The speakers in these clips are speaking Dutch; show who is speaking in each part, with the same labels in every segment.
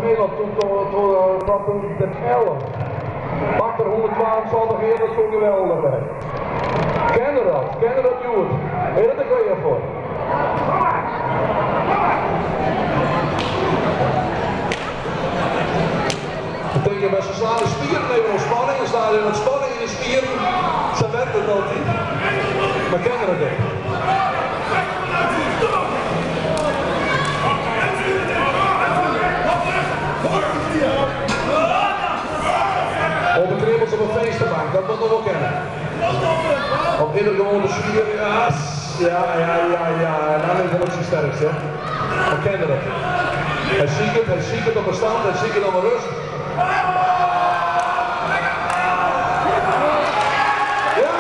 Speaker 1: Nederland toen de 11. Maakt er 122 keer, dat is gewoon geweldig. Kennen dat doet. Weet je dat ik weer voor? Dat betekent met z'n slaan de spieren even op spanning, en staan in het spanning in de spieren, zo werkt het altijd. Maar kennen dat niet. Op een kribbels op een feestenbank, dat moet nog wel kennen. Op ieder gewoon de spier, ja, en dan is het ook zijn sterkst, hè. We kennen dat. Hij ziet het op een stand, hij ziet het op een rust. Ja!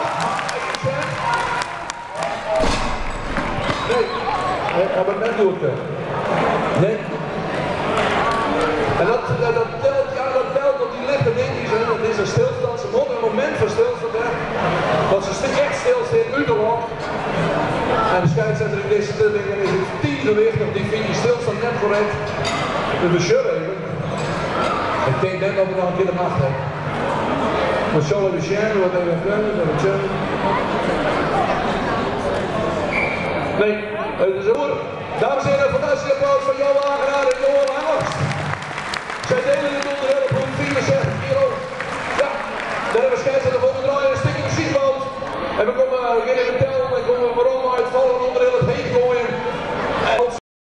Speaker 1: Nee, hij heeft net doet. Nee. En dat telt op die lichte dingetjes, hè. Dat is een stilstand, ze moeten een moment van stilstand hebben. Dat ze echt stilstaan, urenlang. En de scheidsrechter in deze dingen is het 10 gewicht, of die vindt die stilstand net correct. Dus we zullen even. Ik denk dat we nog een keer de macht hebben. We zullen de share, wat even kunnen, dat we chillen. Nee, het is goed. Dames en heren, fantastische applaus van Johan Hagenaar en Johan Hangers. Zij delen